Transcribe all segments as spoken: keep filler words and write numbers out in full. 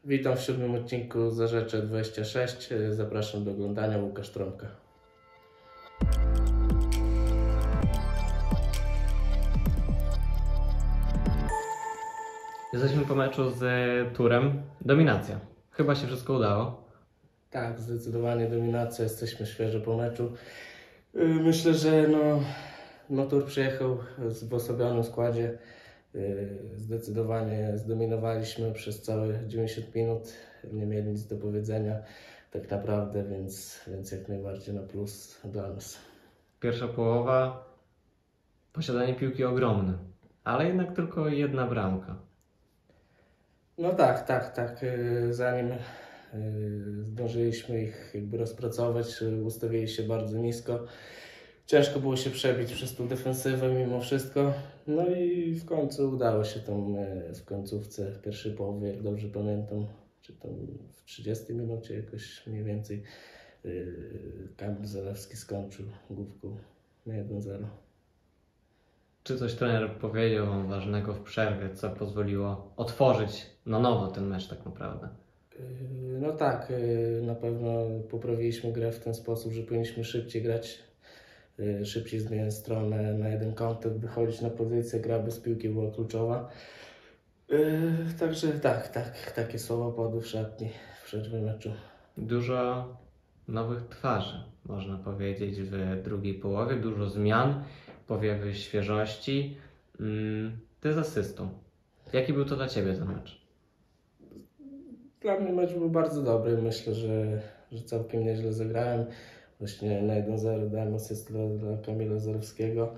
Witam w siódmym odcinku Zarzecze dwadzieścia sześć. Zapraszam do oglądania. Łukasz Trąbka. Jesteśmy po meczu z Turem. Dominacja. Chyba się wszystko udało. Tak, zdecydowanie dominacja. Jesteśmy świeżo po meczu. Myślę, że no, no Tur przyjechał w osobionym składzie. Zdecydowanie zdominowaliśmy przez całe dziewięćdziesiąt minut. Nie mieli nic do powiedzenia tak naprawdę, więc, więc jak najbardziej na plus dla nas. Pierwsza połowa, posiadanie piłki ogromne, ale jednak tylko jedna bramka. No tak, tak, tak. Zanim zdążyliśmy ich jakby rozpracować, ustawili się bardzo nisko. Ciężko było się przebić przez tą defensywę mimo wszystko. No i w końcu udało się tam w końcówce pierwszej połowy, jak dobrze pamiętam, czy tam w trzydziestej minucie jakoś mniej więcej, Kamil Zalewski skończył główką na jeden zero. Czy coś trener powiedział wam ważnego w przerwie, co pozwoliło otworzyć na nowo ten mecz tak naprawdę? No tak, na pewno poprawiliśmy grę w ten sposób, że powinniśmy szybciej grać, szybciej zmieniać stronę na jeden kontakt, wychodzić na pozycję, gra bez piłki była kluczowa. Także tak, tak, takie słowa padły w szatni w przerwie meczu. Dużo nowych twarzy, można powiedzieć, w drugiej połowie, dużo zmian, powiewy świeżości. Ty z asystą. Jaki był to dla Ciebie ten mecz? Dla mnie mecz był bardzo dobry. Myślę, że, że całkiem nieźle zagrałem. Właśnie na jeden zero dałem asystę dla, dla Kamila Zalewskiego.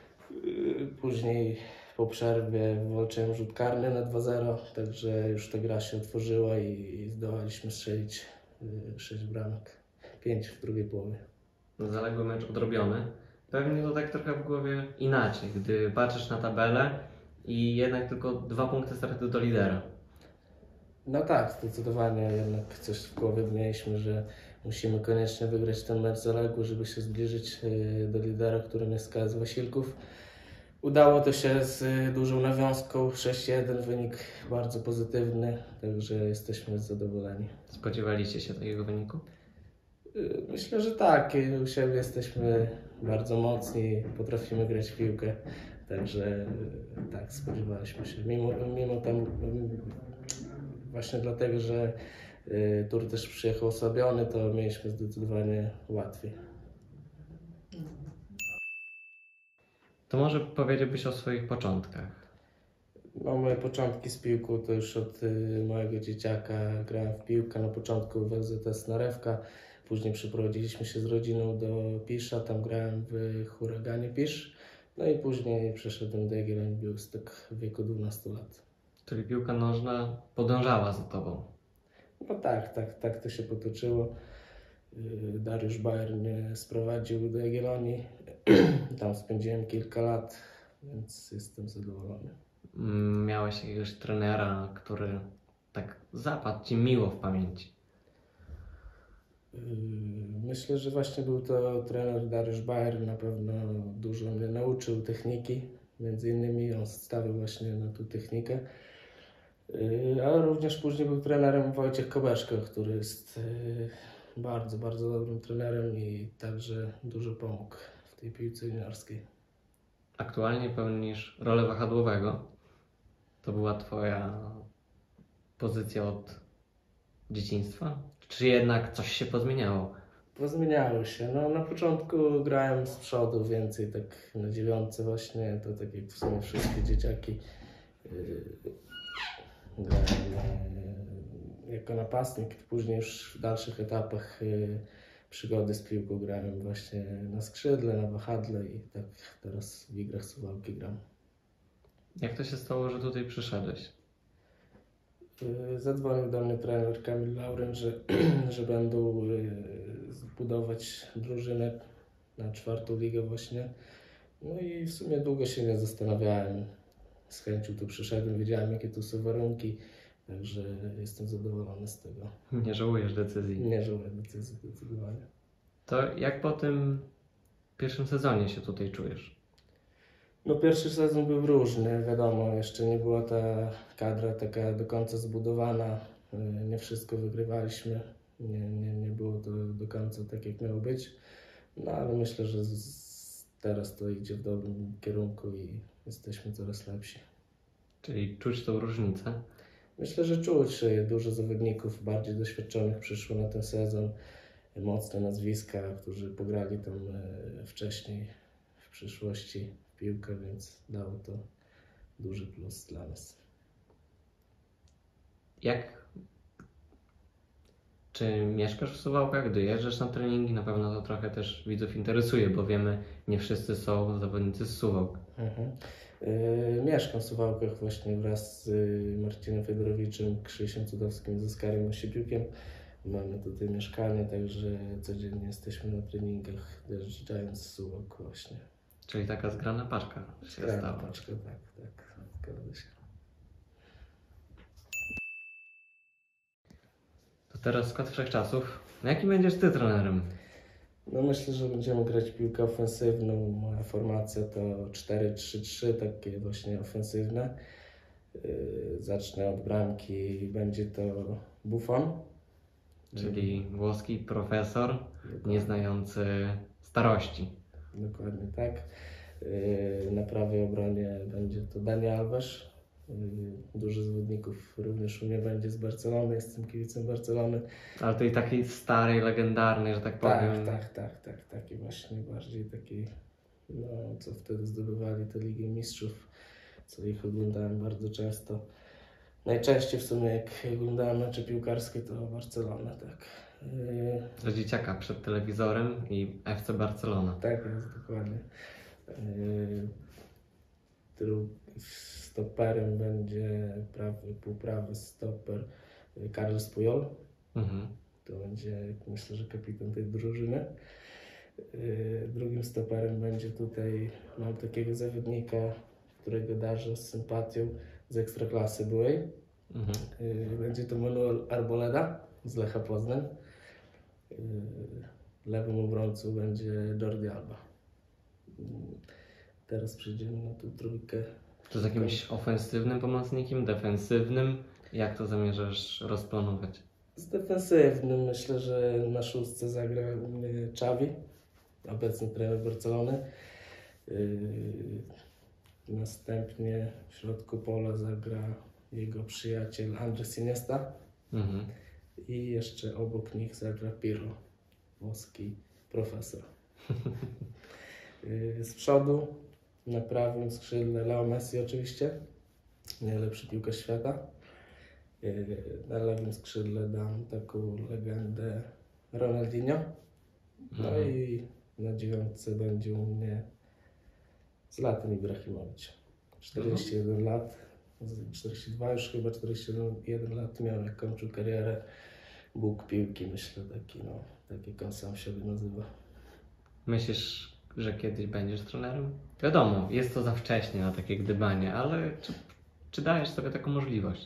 Później po przerwie wywalczyłem rzut karny na dwa zero, także już ta gra się otworzyła i, i zdołaliśmy strzelić sześć bramek. pięć w drugiej połowie. Zaległy mecz odrobiony. Pewnie to tak trochę w głowie inaczej, gdy patrzysz na tabelę i jednak tylko dwa punkty straty do lidera. No tak, zdecydowanie jednak coś w głowie mieliśmy, że musimy koniecznie wygrać ten mecz zaległy, żeby się zbliżyć do lidera, którym jest K S Wasilków. Udało to się z dużą nawiązką, sześć jeden, wynik bardzo pozytywny, także jesteśmy zadowoleni. Spodziewaliście się takiego wyniku? Myślę, że tak. U siebie jesteśmy bardzo mocni, potrafimy grać w piłkę, także tak, spodziewaliśmy się. Mimo, mimo tam, właśnie dlatego, że Tur też przyjechał osłabiony, to mieliśmy zdecydowanie łatwiej. To może powiedziałbyś o swoich początkach? No, moje początki z piłką to już od y, małego dzieciaka grałem w piłkę. Na początku w L Z S Narewka, później przeprowadziliśmy się z rodziną do Pisza, tam grałem w Huraganie Pisz. No i później przeszedłem do Jagiellonii Białystok w wieku dwunastu lat. Czyli piłka nożna podążała za tobą? No tak, tak, tak to się potoczyło. Y, Dariusz Bayer mnie sprowadził do Jagiellonii. Tam spędziłem kilka lat, więc jestem zadowolony. Miałeś jakiegoś trenera, który tak zapadł Ci miło w pamięci? Myślę, że właśnie był to trener Dariusz Bayer. Na pewno dużo mnie nauczył techniki. Między innymi on stawiał właśnie na tą technikę. Ale również później był trenerem Wojciech Kobeszko, który jest bardzo, bardzo dobrym trenerem i także dużo pomógł w tej piłce juniorskiej. Aktualnie pełnisz rolę wahadłowego. To była Twoja pozycja od dzieciństwa? Czy jednak coś się pozmieniało? Pozmieniało się. No, na początku grałem z przodu więcej, tak na dziewiątce właśnie, to tak jak w sumie wszystkie dzieciaki. Yy, grałem yy, jako napastnik, później już w dalszych etapach yy, przygody z piłką grałem właśnie na skrzydle, na wahadle i tak teraz w Igrach Suwałki gram. Jak to się stało, że tutaj przyszedłeś? Zadzwonił do mnie trener Kamil Lauren, że, że będą zbudować drużynę na czwartą ligę właśnie. No i w sumie długo się nie zastanawiałem. Z chęcią tu przyszedłem, wiedziałem jakie tu są warunki, także jestem zadowolony z tego. Nie żałujesz decyzji? Nie żałuję decyzji zdecydowanie. To jak po tym pierwszym sezonie się tutaj czujesz? No pierwszy sezon był różny, wiadomo, jeszcze nie była ta kadra taka do końca zbudowana. Y, Nie wszystko wygrywaliśmy, nie, nie, nie było to do końca tak, jak miało być. No ale myślę, że z, teraz to idzie w dobrym kierunku i jesteśmy coraz lepsi. Czyli czuć tą różnicę. Myślę, że czuć, y, dużo zawodników bardziej doświadczonych przyszło na ten sezon. Mocne nazwiska, którzy pograli tam y, wcześniej w przyszłości w piłkę, więc dało to duży plus dla nas. Jak... Czy mieszkasz w Suwałkach, gdy jeżdżasz na treningi? Na pewno to trochę też widzów interesuje, bo wiemy, nie wszyscy są zawodnicy z Suwałk. Mhm. Y, mieszkam w Suwałkach właśnie wraz z y, Marcinem Fedorowiczem, Krzysiem Cudowskim, z Oskarem Osiepiukiem. Mamy tutaj mieszkanie, także codziennie jesteśmy na treningach, dojeżdżając z Suwałk właśnie. Czyli taka zgrana paczka się Grana stała. paczka, tak, tak, zgadza się. To teraz skład wszechczasów. No jaki będziesz ty trenerem? No myślę, że będziemy grać piłkę ofensywną. Moja formacja to cztery trzy trzy, takie właśnie ofensywne. Yy, zacznę od bramki, będzie to Buffon. Czyli włoski profesor, Dokładnie, nieznający starości. dokładnie tak. Yy, na prawej obronie będzie to Dani Alves. Yy, dużo zawodników również u mnie będzie z Barcelony, jestem kibicem Barcelony. Ale tej takiej starej, legendarnej, że tak powiem. Tak, tak, tak, tak, taki właśnie bardziej taki, no co wtedy zdobywali tę Ligę Mistrzów, co ich oglądałem bardzo często. Najczęściej w sumie jak oglądałem mecze piłkarskie to Barcelona, tak. Yy, Dla dzieciaka przed telewizorem i F C Barcelona. tak jest, dokładnie. Yy, dru- stoperem będzie prawy, półprawy stoper yy, Carles Puyol. Mhm. To będzie, myślę, że kapitan tej drużyny. Yy, Drugim stoperem będzie tutaj, mam takiego zawodnika, którego darzę z sympatią z Ekstraklasy byłej. Mhm. Yy, Będzie to Manuel Arboleda z Lecha Poznań. Yy, Lewym obrońcą będzie Jordi Alba. Yy, Teraz przejdziemy na tą trójkę. To z jakimś ofensywnym pomocnikiem, defensywnym? Jak to zamierzasz rozplanować? Z defensywnym myślę, że na szóstce zagra u mnie Xavi, obecny trener Barcelony. Yy, Następnie w środku pola zagra jego przyjaciel Andres Iniesta Mhm. i jeszcze obok nich zagra Pirlo, włoski profesor. Yy, Z przodu na prawym skrzydle Leo Messi oczywiście, najlepszy piłkarz świata. Yy, Na lewym skrzydle dam taką legendę Ronaldinho. No Mhm. i na dziewiątce będzie u mnie Zlatan Ibrahimowicz. czterdzieści jeden lat, z- czterdzieści dwa już chyba, czterdzieści jeden lat miał, jak kończył karierę. Bóg piłki, myślę, taki, no, tak jak on sam siebie nazywa. Myślisz, że kiedyś będziesz trenerem? Wiadomo, jest to za wcześnie na takie gdybanie, ale czy, czy dajesz sobie taką możliwość?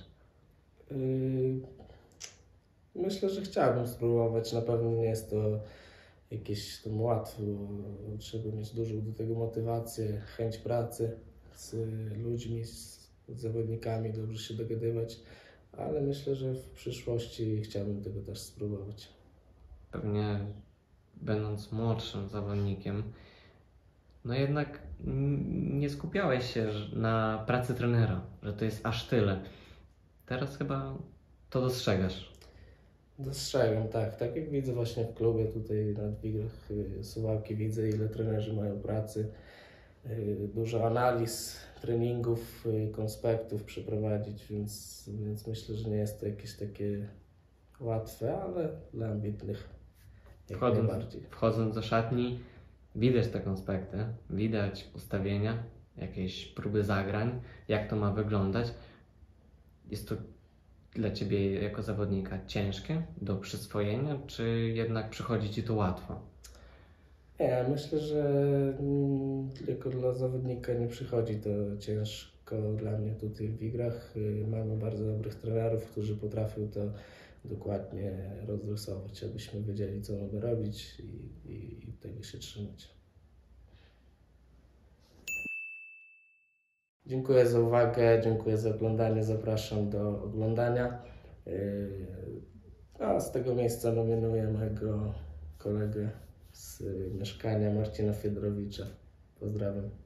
Yy, Myślę, że chciałbym spróbować. Na pewno nie jest to jakieś tam łatwe. Trzeba mieć dużą do tego motywację, chęć pracy z ludźmi, z zawodnikami, dobrze się dogadywać, ale myślę, że w przyszłości chciałbym tego też spróbować. Pewnie będąc młodszym zawodnikiem, no jednak n- nie skupiałeś się ż- na pracy trenera, że to jest aż tyle. Teraz chyba to dostrzegasz. Dostrzegam, tak. Tak jak widzę właśnie w klubie tutaj na Dwigrach y, Suwałki, widzę ile trenerzy mają pracy. Y, Dużo analiz, treningów, y, konspektów przeprowadzić, więc, więc myślę, że nie jest to jakieś takie łatwe, ale dla ambitnych jak Wchodząc, najbardziej. wchodząc do szatni, widać te konspekty, widać ustawienia, jakieś próby zagrań, jak to ma wyglądać. Jest to dla Ciebie jako zawodnika ciężkie do przyswojenia, czy jednak przychodzi Ci to łatwo? Nie, myślę, że mm, tylko dla zawodnika nie przychodzi to ciężko. Dla mnie tutaj w Wigrach y, mamy bardzo dobrych trenerów, którzy potrafią to dokładnie rozrysować, abyśmy wiedzieli, co mamy robić i, i, i tego się trzymać. Dziękuję za uwagę, dziękuję za oglądanie, zapraszam do oglądania. Yy, A z tego miejsca nominuję mojego kolegę z mieszkania Marcina Fiedrowicza. Pozdrawiam.